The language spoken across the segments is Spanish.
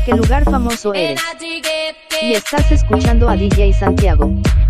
¿Qué lugar famoso eres? Y estás escuchando a DJ Santiago.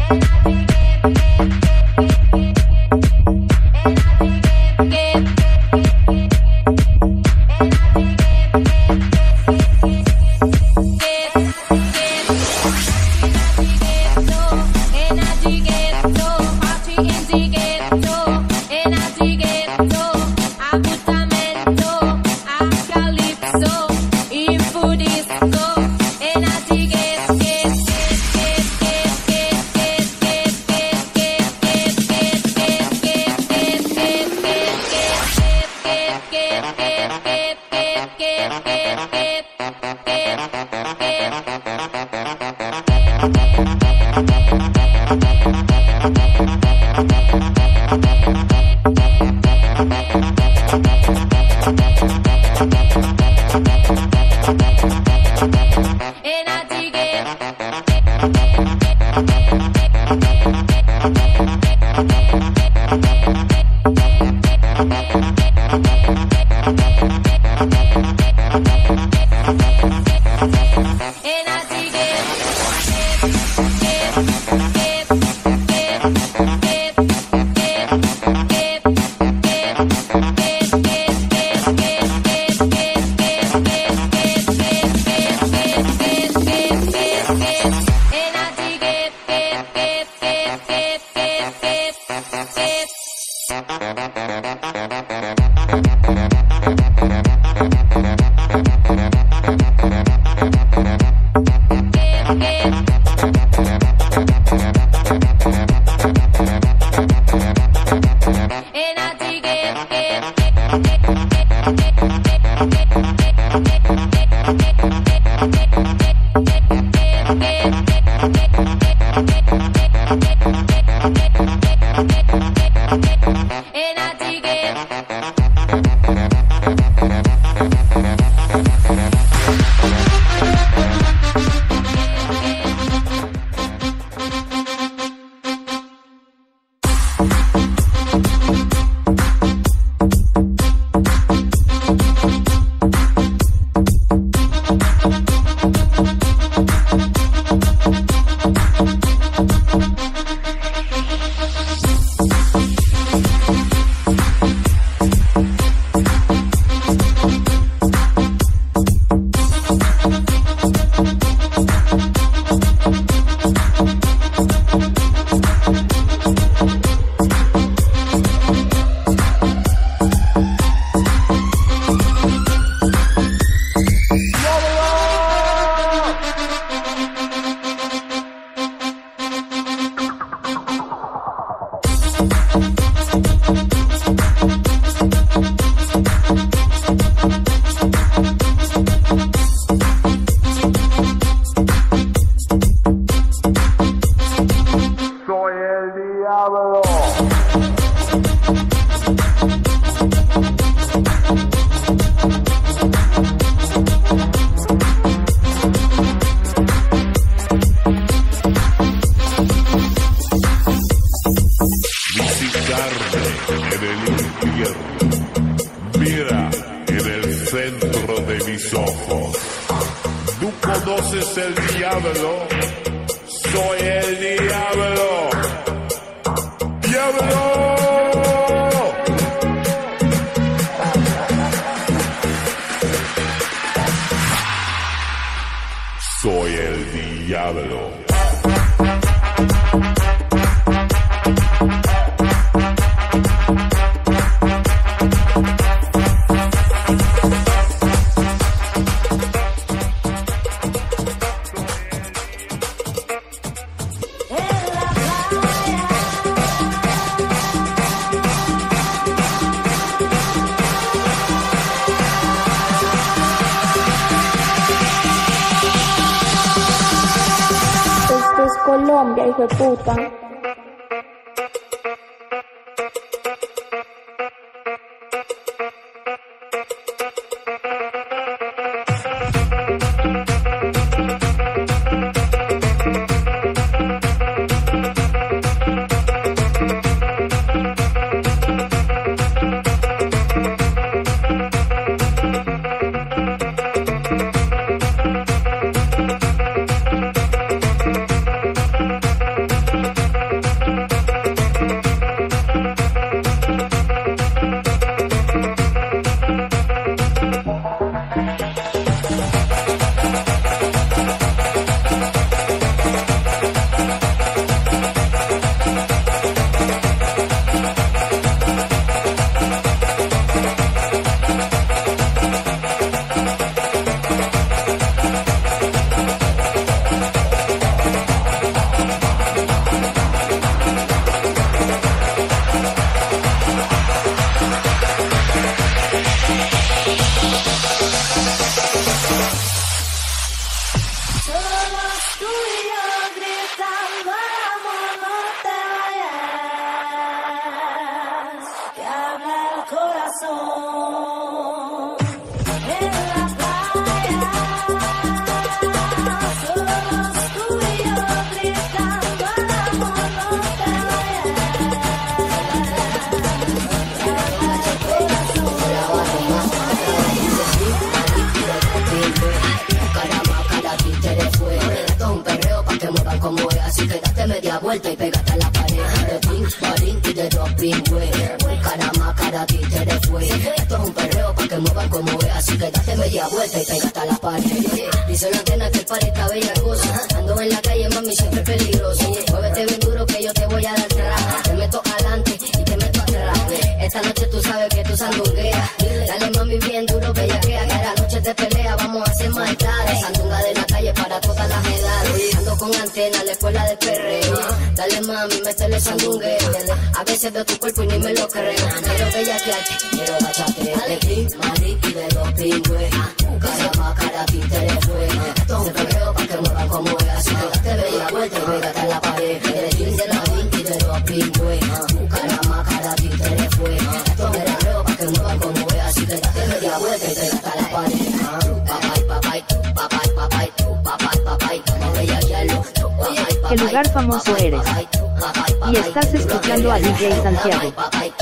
Colombia, hijo de puta. vuelta y pégate a la pared. De ping, parín y de dos pingües. Cara más cara, títere fue. Esto es un perreo pa' que muevan como es. Así que date media vuelta y pégate a la pared. Dice la antena que el party está bella cosa. Ando en la calle, mami, siempre peligroso. Muévete bien duro que yo te voy a dar traje. Te meto adelante y te meto atrás. Esta noche tú sabes que tú sandungueas. Dale mami bien duro, bellaquea. Que la noche te pelea, vamos a hacer maldades. Sandunga de la calle para todas las edades. Ando con antena, la escuela de perreo. Dale mami, métele sandungueo. A veces veo tu cuerpo y ni me lo creo. Quiero bellaquearte, quiero bachate. De ping, mari y de dos pingües. Cara más cara, títere fue. Esto es un perreo pa' que muevan como es. Así que date bella vuelta y pégate a la pared. De ping, de la ping y de dos pingües. Cara más cara, títere fue. Esto es un perreo pa' que muevan como es. Así que date media vuelta y pégate a la pared. ¿Qué lugar famoso eres? Y estás escuchando a DJ Santiago.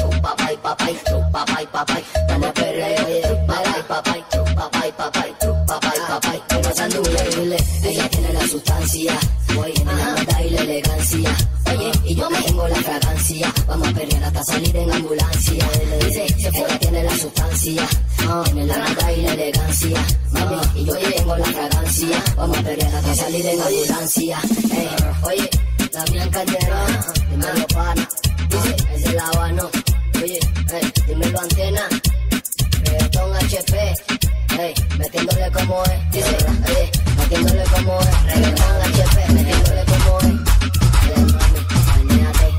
Ella tiene la sustancia, tiene la maldad y la elegancia. Oye, y yo tengo la fragancia. Vamos a perrear hasta salir en ambulancia. Dice, ella tiene la sustancia, tiene la maldad y la elegancia. Mami, y yo tengo la fragancia. Vamos a perrear hasta salir en ambulancia. Oye, Damián Calderón, dímelo pana. Dice, es de La Habana. Oye, dímelo antena. Reggaetón HP. Metiéndole como es. Dice, metiéndole como es. Reggaetón HP, metiéndole como es. Dale mami, bañate.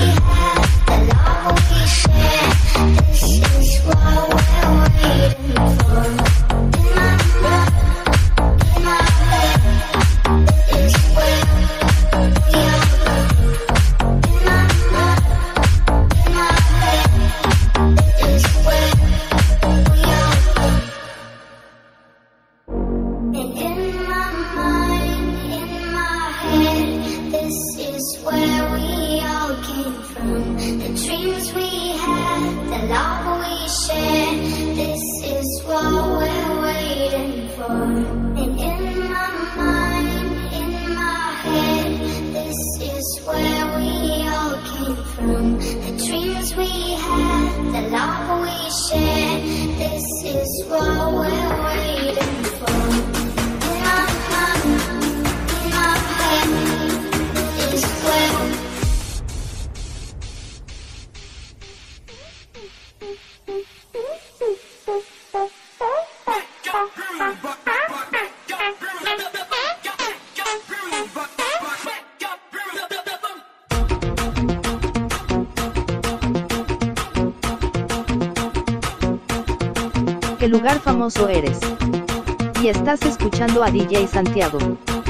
This is what we're waiting for. love we share. This is what we're waiting for. And in my mind, in my head, this is where we all came from. The dreams we had, the love we share. This is what we're waiting for. In my mind, in my head, this is where. ¿Qué lugar famoso eres? Y estás escuchando a DJ Santiago.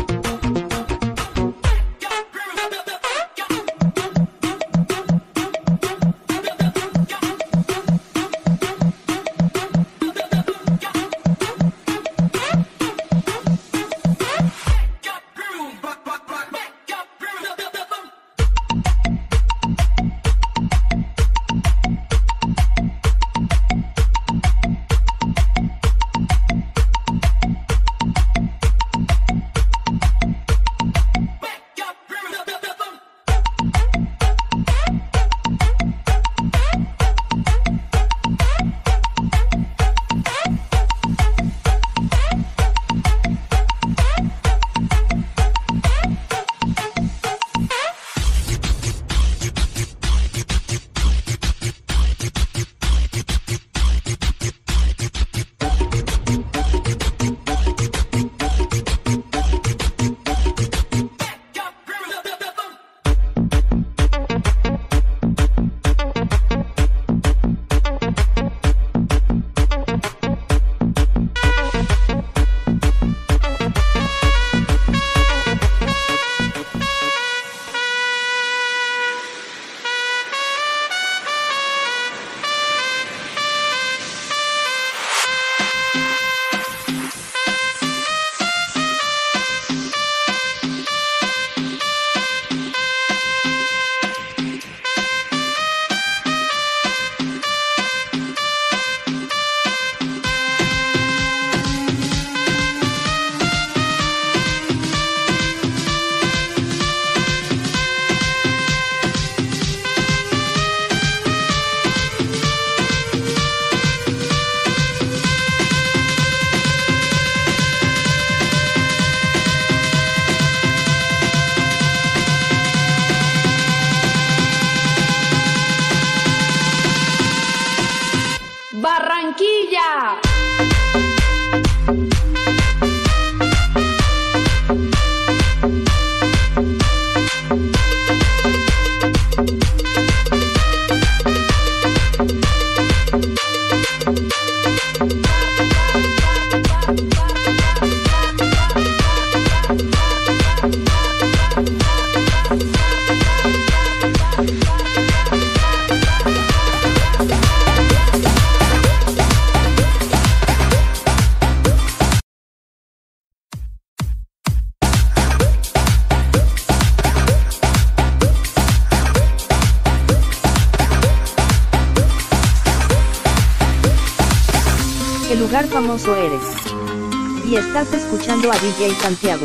Barranquilla. ¿Qué lugar famoso eres? Y estás escuchando a DJ Santiago.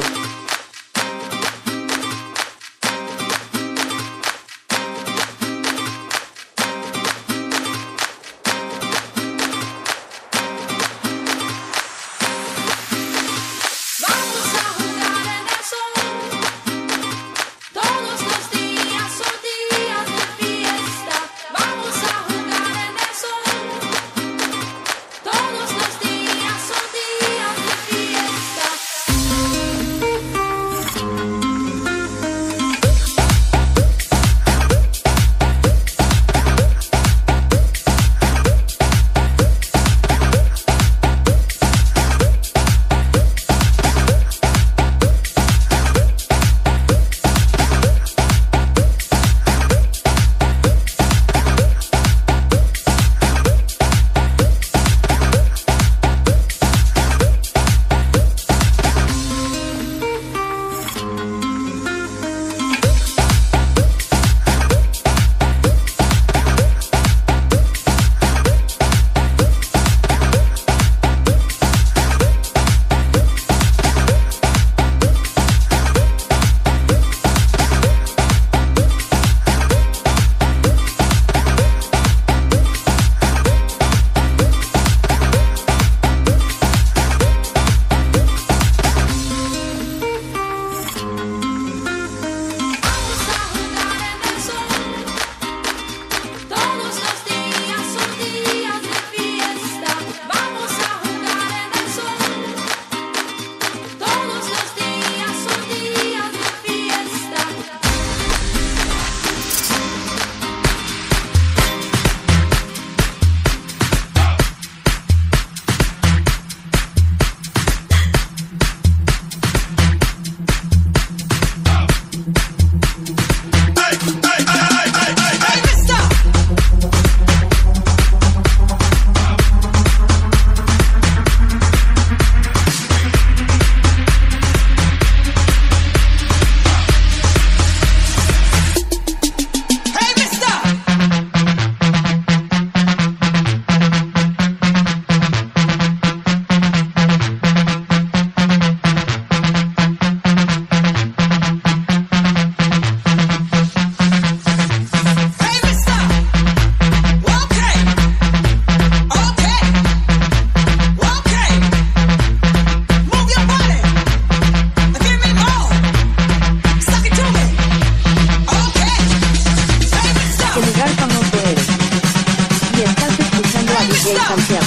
a DJ Santiago.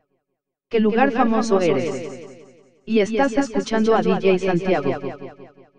¿Qué lugar famoso eres? Y estás escuchando a DJ Santiago.